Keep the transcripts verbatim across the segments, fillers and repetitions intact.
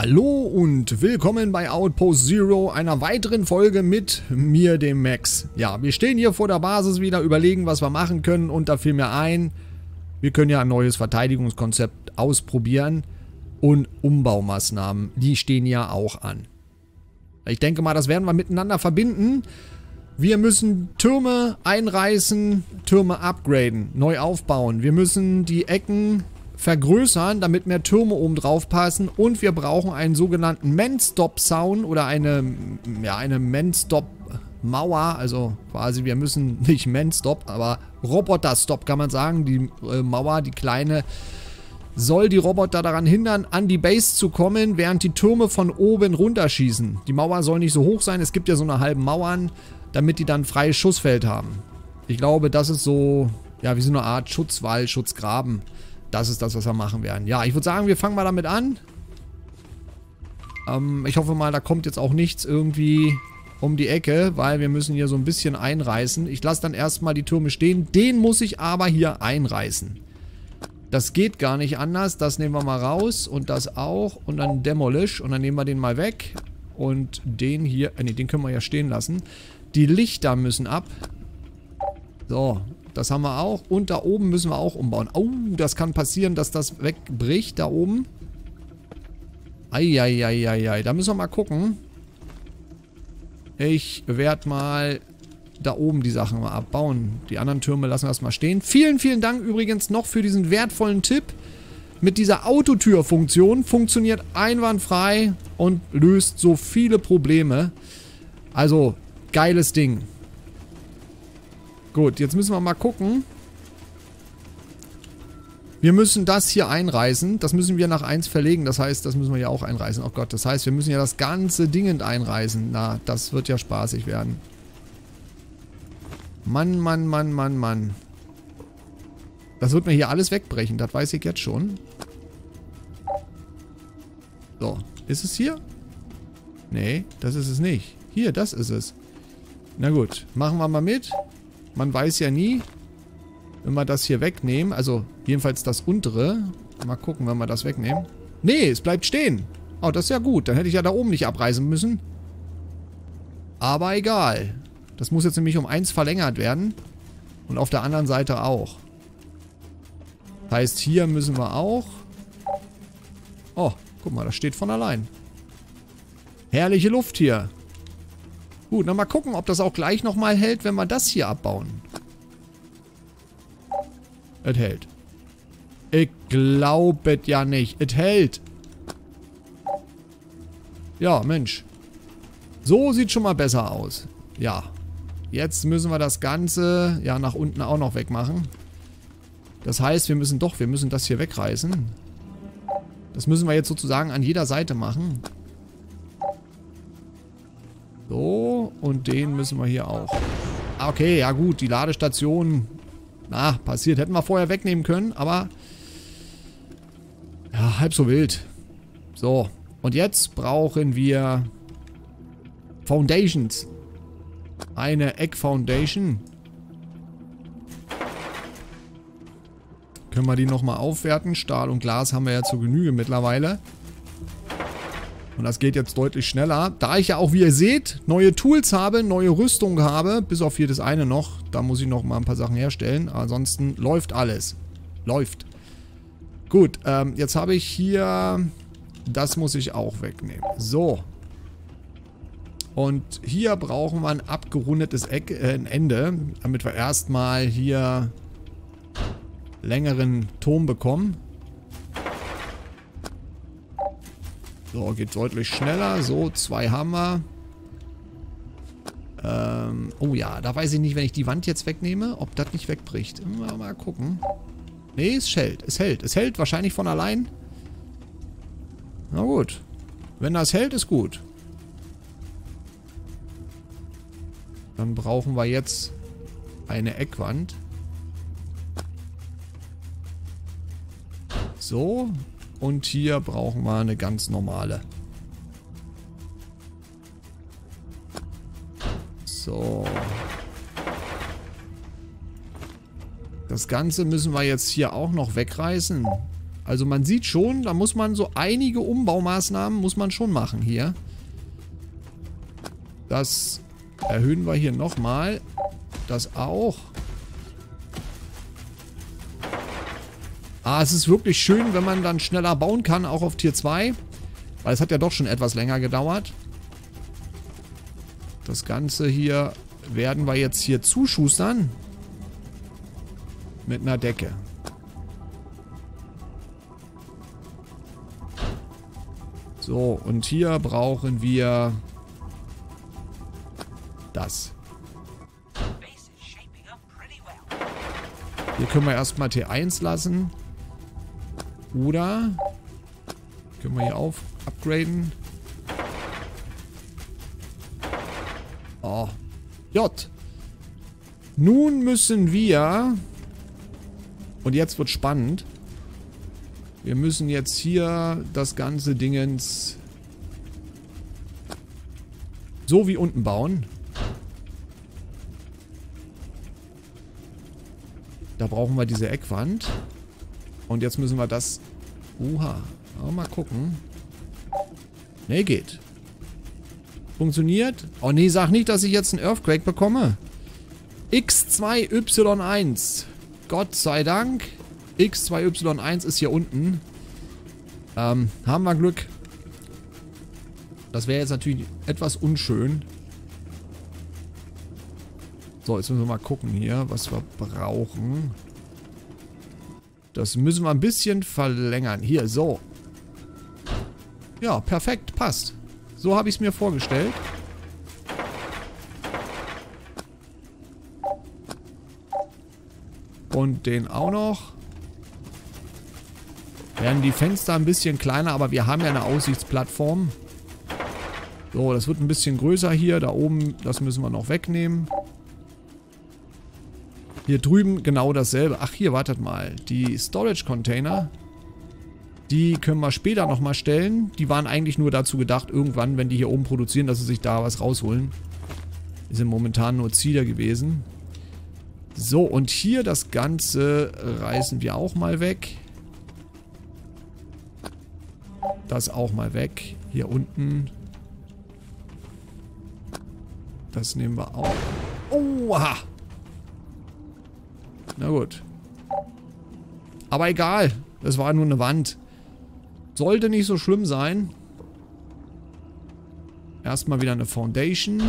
Hallo und willkommen bei Outpost Zero, einer weiteren Folge mit mir, dem Max. Ja, wir stehen hier vor der Basis wieder, überlegen, was wir machen können, und da fiel mir ein, wir können ja ein neues Verteidigungskonzept ausprobieren und Umbaumaßnahmen, die stehen ja auch an. Ich denke mal, das werden wir miteinander verbinden. Wir müssen Türme einreißen, Türme upgraden, neu aufbauen. Wir müssen die Ecken vergrößern, damit mehr Türme oben drauf passen, und wir brauchen einen sogenannten Man-Stop-Zaun oder eine, ja, eine Man-Stop-Mauer, also quasi wir müssen nicht Man-Stop, aber Roboter-Stop kann man sagen, die äh, Mauer, die kleine, soll die Roboter daran hindern, an die Base zu kommen, während die Türme von oben runterschießen. Die Mauer soll nicht so hoch sein, es gibt ja so eine halben Mauern, damit die dann freies Schussfeld haben. Ich glaube, das ist so, ja, wie so eine Art Schutzwall, Schutzgraben. Das ist das, was wir machen werden. Ja, ich würde sagen, wir fangen mal damit an. Ähm, ich hoffe mal, da kommt jetzt auch nichts irgendwie um die Ecke, weil wir müssen hier so ein bisschen einreißen. Ich lasse dann erstmal die Türme stehen. Den muss ich aber hier einreißen. Das geht gar nicht anders. Das nehmen wir mal raus und das auch. Und dann Demolish. Und dann nehmen wir den mal weg. Und den hier, äh, ne, den können wir ja stehen lassen. Die Lichter müssen ab. So. Das haben wir auch. Und da oben müssen wir auch umbauen. Oh, das kann passieren, dass das wegbricht da oben. Eieieiei. Da müssen wir mal gucken. Ich werde mal da oben die Sachen mal abbauen. Die anderen Türme lassen wir erstmal stehen. Vielen, vielen Dank übrigens noch für diesen wertvollen Tipp. Mit dieser Autotür-Funktion funktioniert einwandfrei und löst so viele Probleme. Also, geiles Ding. Gut, jetzt müssen wir mal gucken. Wir müssen das hier einreißen. Das müssen wir nach eins verlegen. Das heißt, das müssen wir ja auch einreißen. Oh Gott, das heißt, wir müssen ja das ganze Ding einreißen. Na, das wird ja spaßig werden. Mann, Mann, Mann, Mann, Mann. Das wird mir hier alles wegbrechen. Das weiß ich jetzt schon. So, ist es hier? Nee, das ist es nicht. Hier, das ist es. Na gut, machen wir mal mit. Man weiß ja nie, wenn wir das hier wegnehmen, also jedenfalls das untere. Mal gucken, wenn wir das wegnehmen. Nee, es bleibt stehen. Oh, das ist ja gut. Dann hätte ich ja da oben nicht abreißen müssen. Aber egal. Das muss jetzt nämlich um eins verlängert werden. Und auf der anderen Seite auch. Das heißt, hier müssen wir auch... Oh, guck mal, das steht von allein. Herrliche Luft hier. Gut, dann mal gucken, ob das auch gleich nochmal hält, wenn wir das hier abbauen. Es hält. Ich glaube es ja nicht. Es hält. Ja, Mensch. So sieht schon mal besser aus. Ja. Jetzt müssen wir das Ganze ja nach unten auch noch wegmachen. Das heißt, wir müssen doch, wir müssen das hier wegreißen. Das müssen wir jetzt sozusagen an jeder Seite machen. So, und den müssen wir hier auch. Okay, ja gut, die Ladestation, na, passiert. Hätten wir vorher wegnehmen können, aber ja, halb so wild. So, und jetzt brauchen wir Foundations. Eine Eck-Foundation. Können wir die nochmal aufwerten? Stahl und Glas haben wir ja zur Genüge mittlerweile. Und das geht jetzt deutlich schneller. Da ich ja auch, wie ihr seht, neue Tools habe, neue Rüstung habe, bis auf hier das eine noch. Da muss ich noch mal ein paar Sachen herstellen. Ansonsten läuft alles. Läuft. Gut, ähm, jetzt habe ich hier... Das muss ich auch wegnehmen. So. Und hier brauchen wir ein abgerundetes Eck, äh, ein Ende, damit wir erstmal hier längeren Turm bekommen. So, geht deutlich schneller. So, zwei haben wir. Ähm, oh ja, da weiß ich nicht, wenn ich die Wand jetzt wegnehme, ob das nicht wegbricht. Mal, mal gucken. Nee, es hält. Es hält. Es hält wahrscheinlich von allein. Na gut. Wenn das hält, ist gut. Dann brauchen wir jetzt eine Eckwand. So. Und hier brauchen wir eine ganz normale. So. Das Ganze müssen wir jetzt hier auch noch wegreißen. Also man sieht schon, da muss man so einige Umbaumaßnahmen muss man schon machen hier. Das erhöhen wir hier nochmal. Das auch. Ah, es ist wirklich schön, wenn man dann schneller bauen kann, auch auf Tier zwei. Weil es hat ja doch schon etwas länger gedauert. Das Ganze hier werden wir jetzt hier zuschustern. Mit einer Decke. So, und hier brauchen wir das. Hier können wir erstmal T eins lassen. Oder können wir hier auf upgraden. Oh. J. Nun müssen wir... Und jetzt wird spannend. Wir müssen jetzt hier das ganze Dingens so wie unten bauen. Da brauchen wir diese Eckwand. Und jetzt müssen wir das... Uha. Mal gucken. Ne, geht. Funktioniert? Oh nee, sag nicht, dass ich jetzt einen Earthquake bekomme. X zwei Y eins. Gott sei Dank. X zwei Y eins ist hier unten. Ähm, haben wir Glück. Das wäre jetzt natürlich etwas unschön. So, jetzt müssen wir mal gucken hier, was wir brauchen. Das müssen wir ein bisschen verlängern. Hier, so. Ja, perfekt, passt. So habe ich es mir vorgestellt. Und den auch noch. Werden die Fenster ein bisschen kleiner, aber wir haben ja eine Aussichtsplattform. So, das wird ein bisschen größer hier. Da oben, das müssen wir noch wegnehmen. Hier drüben genau dasselbe. Ach, hier, wartet mal. Die Storage-Container, die können wir später nochmal stellen. Die waren eigentlich nur dazu gedacht, irgendwann, wenn die hier oben produzieren, dass sie sich da was rausholen. Die sind momentan nur Ziele gewesen. So, und hier das Ganze reißen wir auch mal weg. Das auch mal weg. Hier unten. Das nehmen wir auch. Oha! Na gut. Aber egal. Das war nur eine Wand. Sollte nicht so schlimm sein. Erstmal wieder eine Foundation.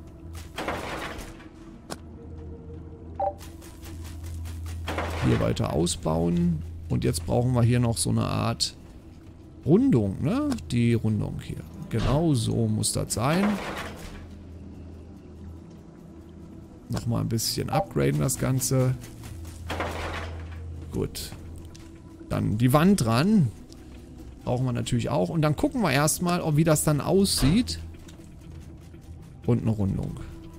Hier weiter ausbauen. Und jetzt brauchen wir hier noch so eine Art Rundung, ne? Die Rundung hier. Genau so muss das sein. Nochmal ein bisschen upgraden das Ganze. Gut. Dann die Wand dran. Brauchen wir natürlich auch. Und dann gucken wir erstmal, ob wie das dann aussieht. Und eine Rundung.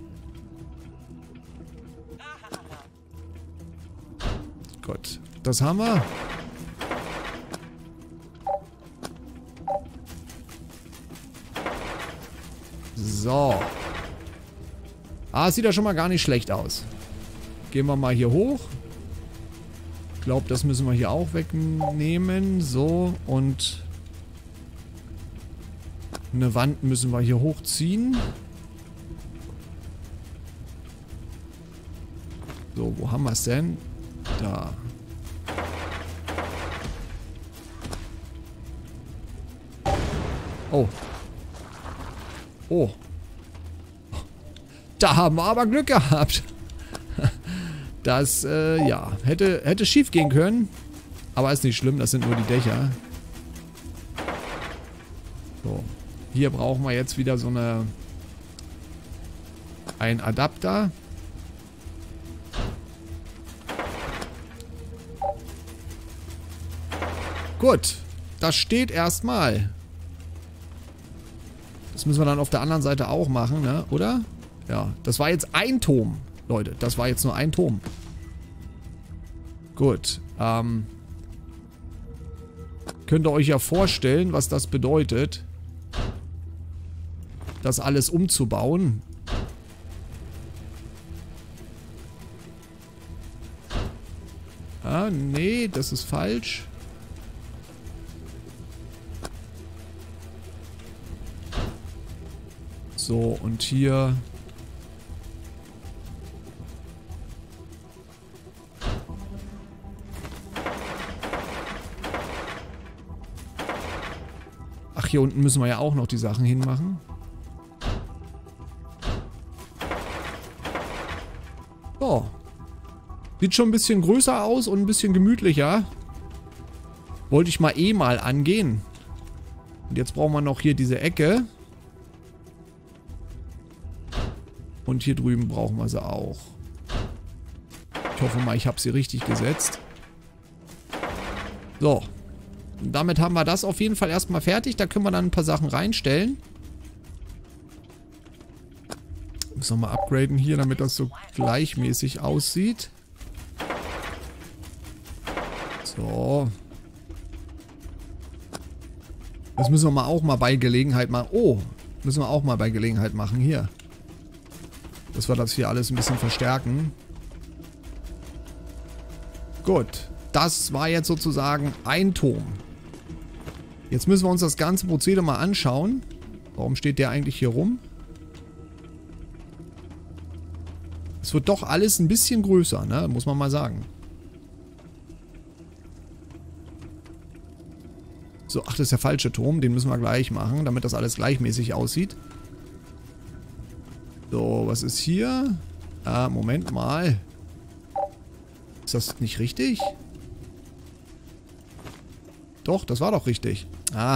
Gut. Das haben wir. So. Ah, es sieht ja schon mal gar nicht schlecht aus. Gehen wir mal hier hoch. Ich glaube, das müssen wir hier auch wegnehmen. So, und eine Wand müssen wir hier hochziehen. So, wo haben wir es denn? Da. Oh. Oh. Da haben wir aber Glück gehabt. Das, äh, ja, hätte, hätte schief gehen können. Aber ist nicht schlimm, das sind nur die Dächer. So. Hier brauchen wir jetzt wieder so eine... Ein Adapter. Gut. Das steht erstmal. Das müssen wir dann auf der anderen Seite auch machen, ne? Oder? Ja, das war jetzt ein Turm. Leute, das war jetzt nur ein Turm. Gut. Ähm, könnt ihr euch ja vorstellen, was das bedeutet, das alles umzubauen. Ah, nee, das ist falsch. So, und hier... Ach, hier unten müssen wir ja auch noch die Sachen hinmachen. So. Sieht schon ein bisschen größer aus und ein bisschen gemütlicher. Wollte ich mal eh mal angehen. Und jetzt brauchen wir noch hier diese Ecke. Und hier drüben brauchen wir sie auch. Ich hoffe mal, ich habe sie richtig gesetzt. So. Und damit haben wir das auf jeden Fall erstmal fertig. Da können wir dann ein paar Sachen reinstellen. Müssen wir mal upgraden hier, damit das so gleichmäßig aussieht. So. Das müssen wir mal auch mal bei Gelegenheit machen. Oh, müssen wir auch mal bei Gelegenheit machen. Hier. Dass wir das hier alles ein bisschen verstärken. Gut. Das war jetzt sozusagen ein Turm. Jetzt müssen wir uns das ganze Prozedere mal anschauen. Warum steht der eigentlich hier rum? Es wird doch alles ein bisschen größer, ne? Muss man mal sagen. So, ach, das ist der falsche Turm. Den müssen wir gleich machen, damit das alles gleichmäßig aussieht. So, was ist hier? Ah, Moment mal. Ist das nicht richtig? Doch, das war doch richtig. Ah.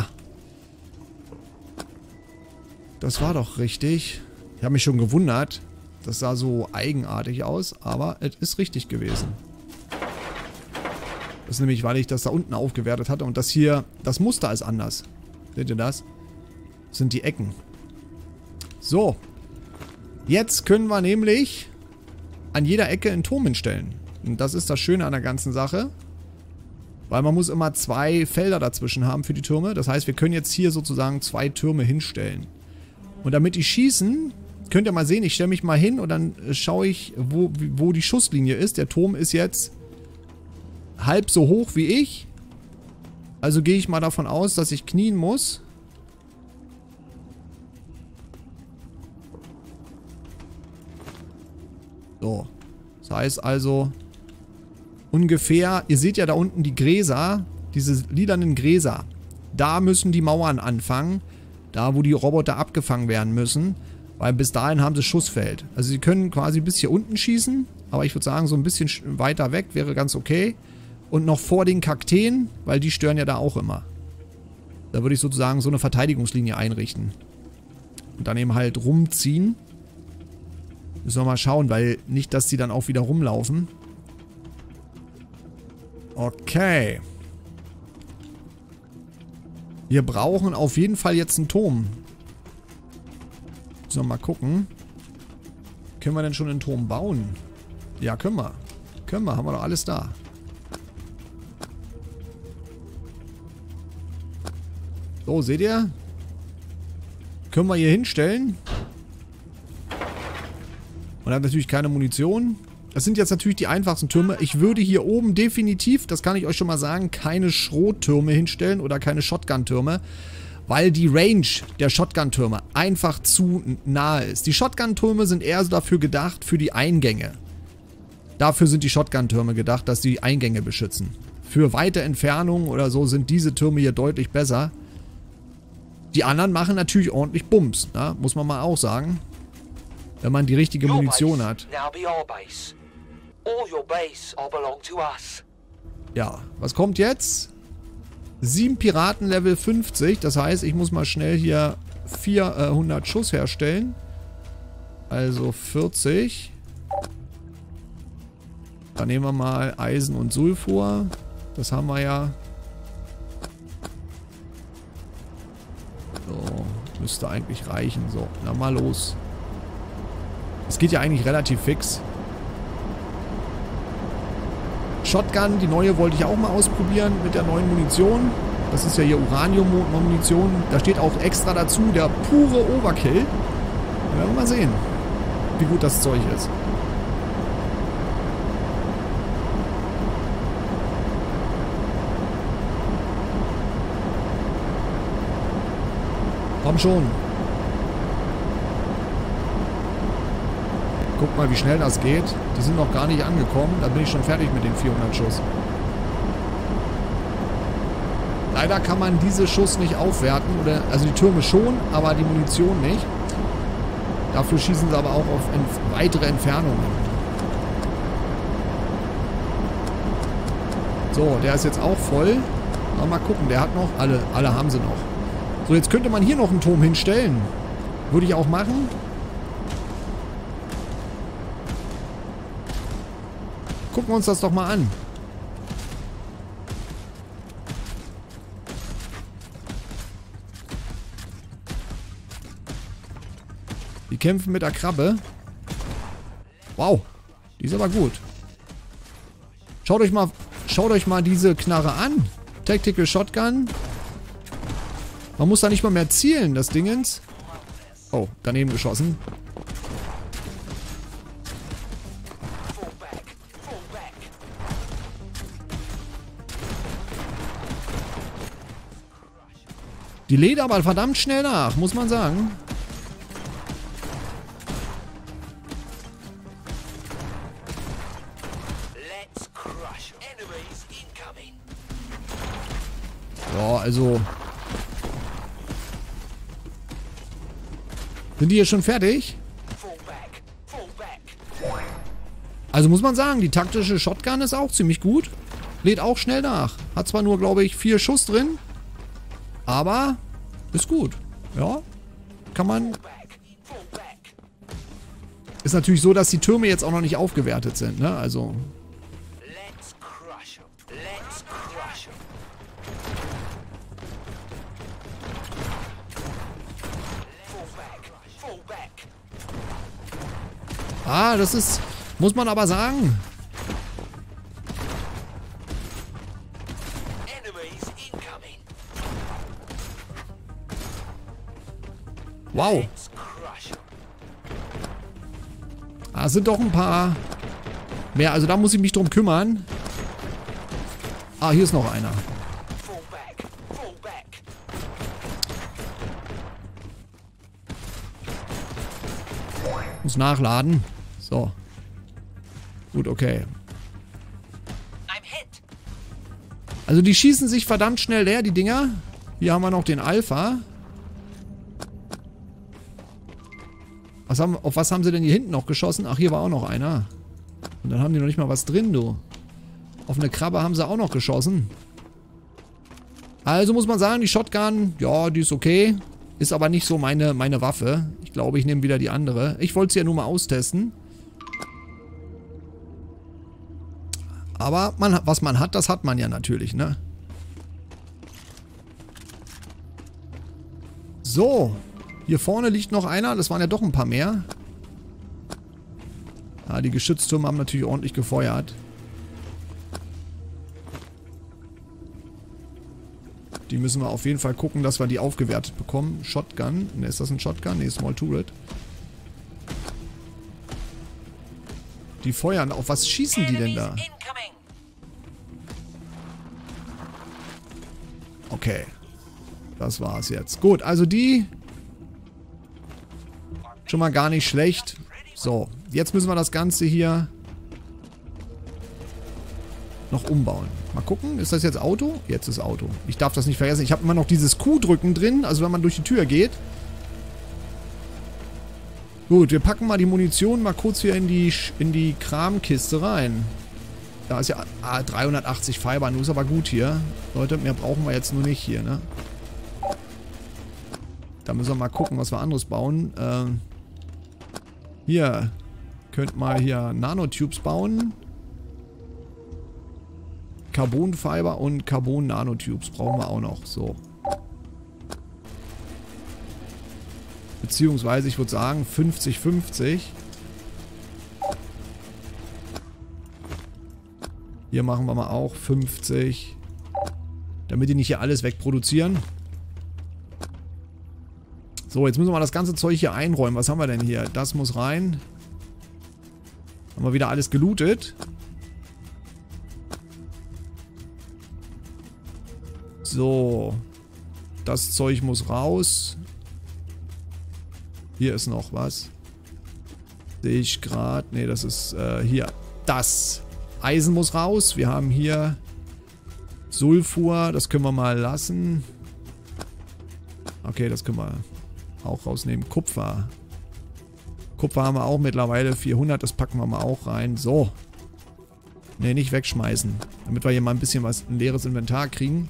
Das war doch richtig. Ich habe mich schon gewundert. Das sah so eigenartig aus, aber es ist richtig gewesen. Das ist nämlich, weil ich das da unten aufgewertet hatte und das hier, das Muster ist anders. Seht ihr das? Das sind die Ecken. So. Jetzt können wir nämlich an jeder Ecke einen Turm hinstellen. Und das ist das Schöne an der ganzen Sache. Weil man muss immer zwei Felder dazwischen haben für die Türme. Das heißt, wir können jetzt hier sozusagen zwei Türme hinstellen. Und damit die schießen, könnt ihr mal sehen, ich stelle mich mal hin und dann schaue ich, wo, wo die Schusslinie ist. Der Turm ist jetzt halb so hoch wie ich. Also gehe ich mal davon aus, dass ich knien muss. So. Das heißt also ungefähr, ihr seht ja da unten die Gräser, diese lilanen Gräser. Da müssen die Mauern anfangen. Da, wo die Roboter abgefangen werden müssen. Weil bis dahin haben sie Schussfeld. Also sie können quasi bis hier unten schießen. Aber ich würde sagen, so ein bisschen weiter weg wäre ganz okay. Und noch vor den Kakteen, weil die stören ja da auch immer. Da würde ich sozusagen so eine Verteidigungslinie einrichten. Und dann eben halt rumziehen. Müssen wir mal schauen, weil nicht, dass die dann auch wieder rumlaufen. Okay. Wir brauchen auf jeden Fall jetzt einen Turm. Müssen wir mal gucken. Können wir denn schon einen Turm bauen? Ja, können wir. Können wir, haben wir doch alles da. So, seht ihr? Können wir hier hinstellen. Und haben natürlich keine Munition. Das sind jetzt natürlich die einfachsten Türme. Ich würde hier oben definitiv, das kann ich euch schon mal sagen, keine Schrottürme hinstellen oder keine Shotgun-Türme, weil die Range der Shotgun-Türme einfach zu nahe ist. Die Shotgun-Türme sind eher so dafür gedacht, für die Eingänge. Dafür sind die Shotgun-Türme gedacht, dass die Eingänge beschützen. Für weite Entfernungen oder so sind diese Türme hier deutlich besser. Die anderen machen natürlich ordentlich Bums, ne? Muss man mal auch sagen. Wenn man die richtige Munition hat. Ja, was kommt jetzt? Sieben Piraten Level fünfzig. Das heißt, ich muss mal schnell hier vierhundert Schuss herstellen. Also vierzig. Dann nehmen wir mal Eisen und Sulfur. Das haben wir ja. So, müsste eigentlich reichen. So, na mal los. Es geht ja eigentlich relativ fix. Shotgun, die neue wollte ich auch mal ausprobieren mit der neuen Munition. Das ist ja hier Uranium-Munition. Da steht auch extra dazu der pure Overkill. Wir werden mal sehen, wie gut das Zeug ist. Komm schon. Guck mal, wie schnell das geht. Die sind noch gar nicht angekommen. Da bin ich schon fertig mit den vierhundert Schuss. Leider kann man diese Schuss nicht aufwerten. Oder, also die Türme schon, aber die Munition nicht. Dafür schießen sie aber auch auf ent- weitere Entfernungen. So, der ist jetzt auch voll. Aber mal gucken, der hat noch... Alle, alle haben sie noch. So, jetzt könnte man hier noch einen Turm hinstellen. Würde ich auch machen. Gucken wir uns das doch mal an. Die kämpfen mit der Krabbe. Wow. Die ist aber gut. Schaut euch mal, schaut euch mal diese Knarre an. Tactical Shotgun. Man muss da nicht mal mehr zielen, das Dingens. Oh, daneben geschossen. Die lädt aber verdammt schnell nach, muss man sagen. Ja, also... Sind die hier schon fertig? Also muss man sagen, die taktische Shotgun ist auch ziemlich gut. Lädt auch schnell nach. Hat zwar nur, glaube ich, vier Schuss drin. Aber ist gut. Ja. Kann man... Ist natürlich so, dass die Türme jetzt auch noch nicht aufgewertet sind, ne? Also... Ah, das ist... Muss man aber sagen. Wow. Ah, es sind doch ein paar mehr. Also da muss ich mich drum kümmern. Ah, hier ist noch einer. Muss nachladen. So. Gut, okay. Also die schießen sich verdammt schnell leer, die Dinger. Hier haben wir noch den Alpha. Was haben, auf was haben sie denn hier hinten noch geschossen? Ach, hier war auch noch einer. Und dann haben die noch nicht mal was drin, du. Auf eine Krabbe haben sie auch noch geschossen. Also muss man sagen, die Shotgun, ja, die ist okay. Ist aber nicht so meine, meine Waffe. Ich glaube, ich nehme wieder die andere. Ich wollte sie ja nur mal austesten. Aber man, was man hat, das hat man ja natürlich, ne? So. Hier vorne liegt noch einer. Das waren ja doch ein paar mehr. Ja, die Geschütztürme haben natürlich ordentlich gefeuert. Die müssen wir auf jeden Fall gucken, dass wir die aufgewertet bekommen. Shotgun. Ne, ist das ein Shotgun? Ne, Small Turret. Die feuern. Auf was schießen die denn da? Okay. Das war's jetzt. Gut, also die... Schon mal gar nicht schlecht. So, jetzt müssen wir das Ganze hier noch umbauen. Mal gucken, ist das jetzt Auto? Jetzt ist Auto. Ich darf das nicht vergessen. Ich habe immer noch dieses Q-Drücken drin, also wenn man durch die Tür geht. Gut, wir packen mal die Munition mal kurz hier in die, in die Kramkiste rein. Da ist ja ah, dreihundertachtzig Fiber, nur ist aber gut hier. Leute, mehr brauchen wir jetzt nur nicht hier, ne? Da müssen wir mal gucken, was wir anderes bauen. Ähm, hier, könnt mal hier Nanotubes bauen. Carbonfiber und Carbon-Nanotubes brauchen wir auch noch. So. Beziehungsweise, ich würde sagen, fünfzig fünfzig. Hier machen wir mal auch fünfzig. Damit die nicht hier alles wegproduzieren. So, jetzt müssen wir mal das ganze Zeug hier einräumen. Was haben wir denn hier? Das muss rein. Haben wir wieder alles gelootet. So. Das Zeug muss raus. Hier ist noch was. Sehe ich gerade. Ne, das ist äh, hier. Das Eisen muss raus. Wir haben hier Sulfur. Das können wir mal lassen. Okay, das können wir auch rausnehmen. Kupfer. Kupfer haben wir auch mittlerweile. vierhundert, das packen wir mal auch rein. So. Ne, nicht wegschmeißen. Damit wir hier mal ein bisschen was, ein leeres Inventar kriegen.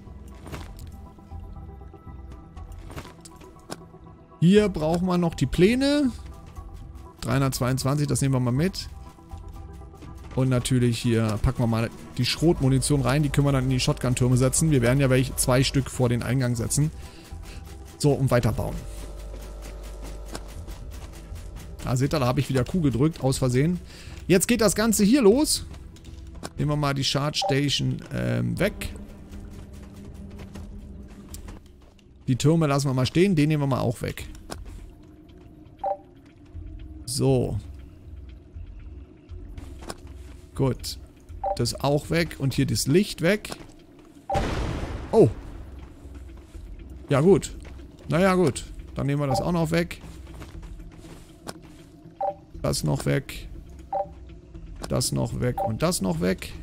Hier brauchen wir noch die Pläne. dreihundertzweiundzwanzig, das nehmen wir mal mit. Und natürlich hier packen wir mal die Schrotmunition rein. Die können wir dann in die Shotgun-Türme setzen. Wir werden ja welche, zwei Stück vor den Eingang setzen. So, und weiterbauen. Da seht ihr, da habe ich wieder Q gedrückt, aus Versehen. Jetzt geht das Ganze hier los. Nehmen wir mal die Charge Station ähm, weg. Die Türme lassen wir mal stehen. Den nehmen wir mal auch weg. So. Gut. Das auch weg. Und hier das Licht weg. Oh. Ja gut. Naja gut. Dann nehmen wir das auch noch weg. Das noch weg. Das noch weg. Und das noch weg.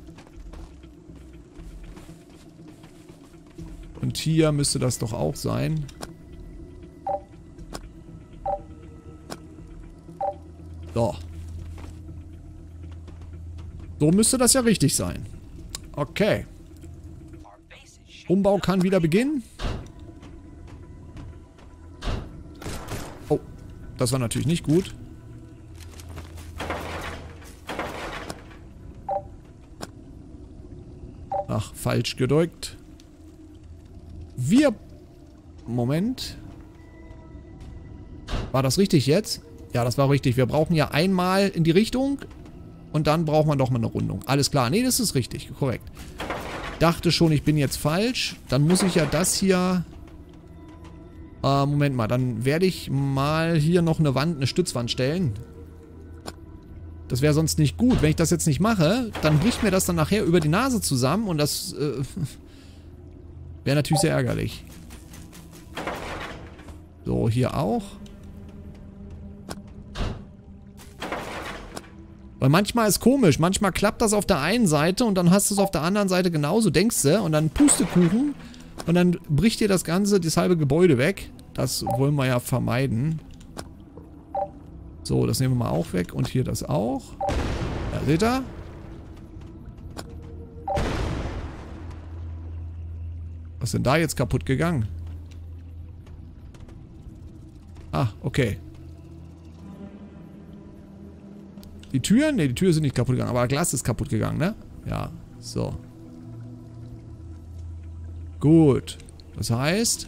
Und hier müsste das doch auch sein. So. So müsste das ja richtig sein. Okay. Umbau kann wieder beginnen. Oh. Das war natürlich nicht gut. Ach, falsch gedrückt. Wir... Moment. War das richtig jetzt? Ja, das war richtig. Wir brauchen ja einmal in die Richtung und dann braucht man doch mal eine Rundung. Alles klar. Nee, das ist richtig. Korrekt. Dachte schon, ich bin jetzt falsch. Dann muss ich ja das hier... Äh, Moment mal. Dann werde ich mal hier noch eine Wand, eine Stützwand stellen. Das wäre sonst nicht gut. Wenn ich das jetzt nicht mache, dann bricht mir das dann nachher über die Nase zusammen und das äh, wäre natürlich sehr ärgerlich. So, hier auch. Weil manchmal ist komisch. Manchmal klappt das auf der einen Seite und dann hast du es auf der anderen Seite genauso, denkst du, und dann Pustekuchen und dann bricht dir das ganze, das halbe Gebäude weg. Das wollen wir ja vermeiden. So, das nehmen wir mal auch weg. Und hier das auch. Ja, seht ihr? Was ist denn da jetzt kaputt gegangen? Ah, okay. Die Türen? Ne, die Türen sind nicht kaputt gegangen. Aber das Glas ist kaputt gegangen, ne? Ja, so. Gut. Das heißt...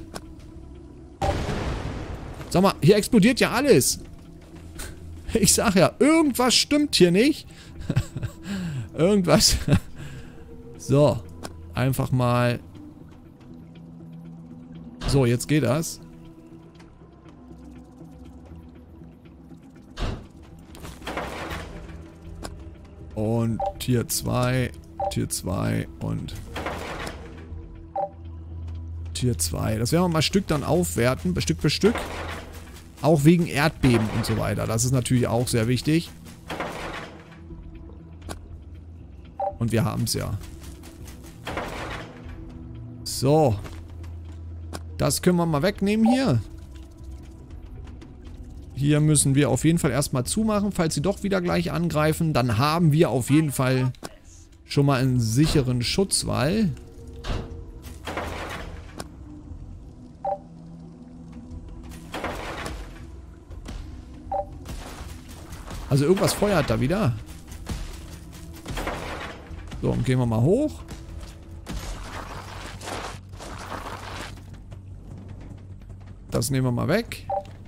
Sag mal, hier explodiert ja alles. Ich sag ja, irgendwas stimmt hier nicht. Irgendwas. So. Einfach mal. So, jetzt geht das. Und Tier zwei. Tier zwei und Tier zwei. Das werden wir mal Stück dann aufwerten. Stück für Stück. Auch wegen Erdbeben und so weiter. Das ist natürlich auch sehr wichtig. Und wir haben es ja. So. Das können wir mal wegnehmen hier. Hier müssen wir auf jeden Fall erstmal zumachen, falls sie doch wieder gleich angreifen. Dann haben wir auf jeden Fall schon mal einen sicheren Schutzwall. Also irgendwas feuert da wieder. So, und gehen wir mal hoch. Das nehmen wir mal weg.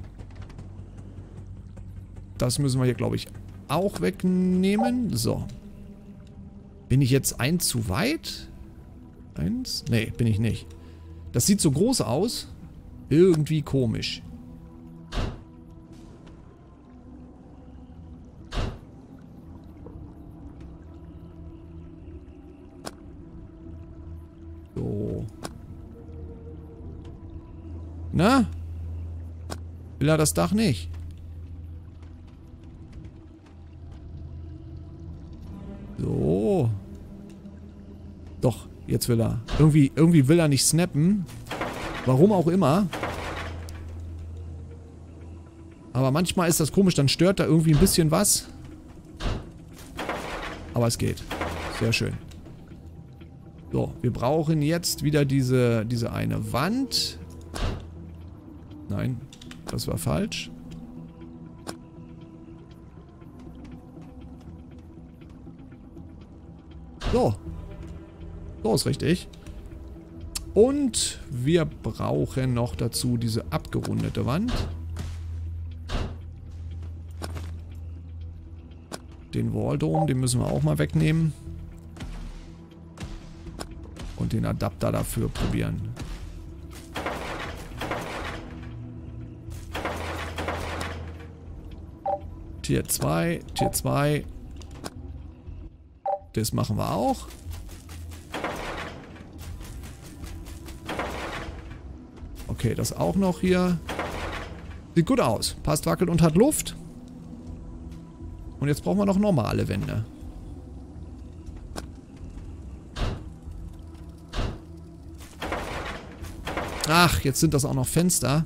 Das müssen wir hier, glaube ich, auch wegnehmen. So. Bin ich jetzt eins zu weit? Eins? Nee, bin ich nicht. Das sieht so groß aus. Irgendwie komisch. So. Na? Will er das Dach nicht? Doch, jetzt will er. Irgendwie, irgendwie will er nicht snappen. Warum auch immer. Aber manchmal ist das komisch, dann stört da irgendwie ein bisschen was. Aber es geht. Sehr schön. So, wir brauchen jetzt wieder diese, diese eine Wand. Nein, das war falsch. So. So ist richtig. Und wir brauchen noch dazu diese abgerundete Wand. Den Walldome, den müssen wir auch mal wegnehmen. Und den Adapter dafür probieren. Tier zwei, Tier zwei. Das machen wir auch. Okay, das auch noch hier. Sieht gut aus. Passt, wackelt und hat Luft. Und jetzt brauchen wir noch normale Wände. Ach, jetzt sind das auch noch Fenster.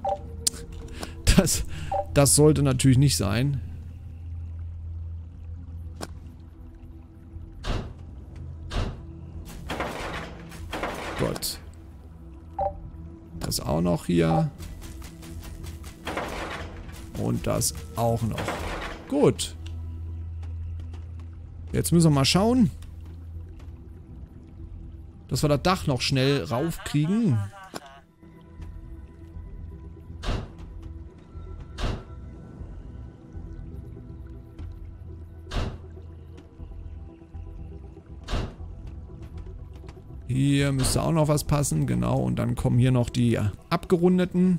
Das, das sollte natürlich nicht sein. Gut. Das auch noch hier. Und das auch noch. Gut. Jetzt müssen wir mal schauen, dass wir das Dach noch schnell raufkriegen. Hier müsste auch noch was passen, genau. Und dann kommen hier noch die abgerundeten.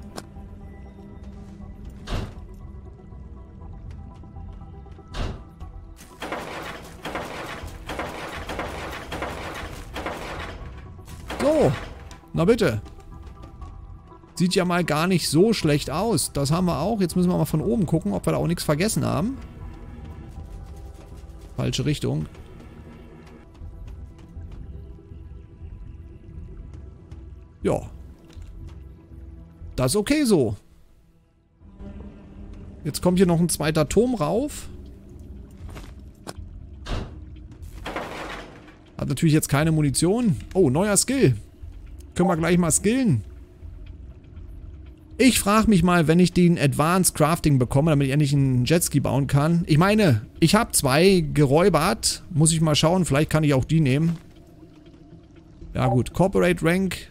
So, na bitte. Sieht ja mal gar nicht so schlecht aus. Das haben wir auch. Jetzt müssen wir mal von oben gucken, ob wir da auch nichts vergessen haben. Falsche Richtung. Ja. Das ist okay so. Jetzt kommt hier noch ein zweiter Turm rauf. Hat natürlich jetzt keine Munition. Oh, neuer Skill. Können wir gleich mal skillen. Ich frage mich mal, wenn ich den Advanced Crafting bekomme, damit ich endlich einen Jetski bauen kann. Ich meine, ich habe zwei geräubert. Muss ich mal schauen. Vielleicht kann ich auch die nehmen. Ja gut, Corporate Rank.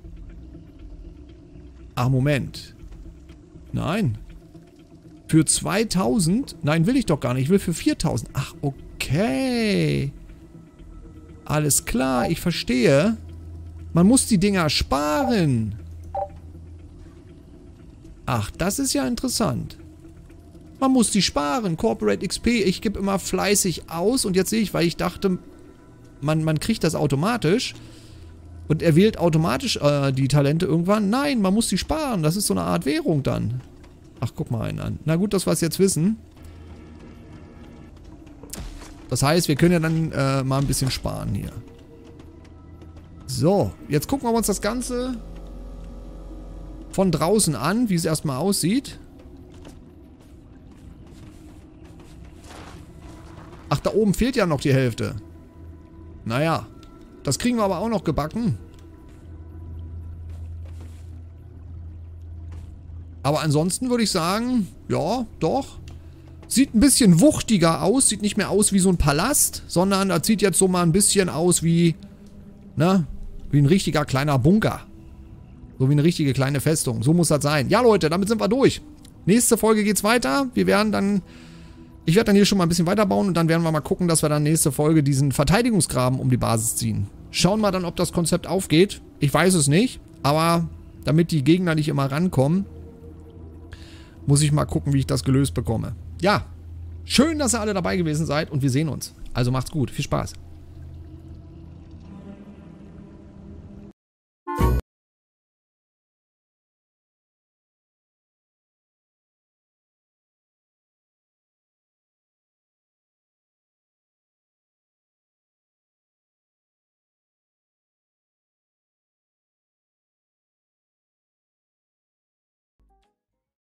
Ach, Moment. Nein. Für zweitausend? Nein, will ich doch gar nicht. Ich will für viertausend. Ach, okay. Alles klar, ich verstehe. Man muss die Dinger sparen. Ach, das ist ja interessant. Man muss die sparen. Corporate X P. Ich gebe immer fleißig aus. Und jetzt sehe ich, weil ich dachte, man, man kriegt das automatisch. Und er wählt automatisch äh, die Talente irgendwann. Nein, man muss die sparen. Das ist so eine Art Währung dann. Ach, guck mal einen an. Na gut, dass wir es jetzt wissen. Das heißt, wir können ja dann äh, mal ein bisschen sparen hier. So, jetzt gucken wir uns das Ganze von draußen an, wie es erstmal aussieht. Ach, da oben fehlt ja noch die Hälfte. Naja. Das kriegen wir aber auch noch gebacken. Aber ansonsten würde ich sagen, ja, doch. Sieht ein bisschen wuchtiger aus. Sieht nicht mehr aus wie so ein Palast, sondern das sieht jetzt so mal ein bisschen aus wie, ne, wie ein richtiger kleiner Bunker. So wie eine richtige kleine Festung. So muss das sein. Ja, Leute, damit sind wir durch. Nächste Folge geht's weiter. Wir werden dann... Ich werde dann hier schon mal ein bisschen weiterbauen und dann werden wir mal gucken, dass wir dann nächste Folge diesen Verteidigungsgraben um die Basis ziehen. Schauen wir dann, ob das Konzept aufgeht. Ich weiß es nicht, aber damit die Gegner nicht immer rankommen, muss ich mal gucken, wie ich das gelöst bekomme. Ja, schön, dass ihr alle dabei gewesen seid und wir sehen uns. Also macht's gut, viel Spaß.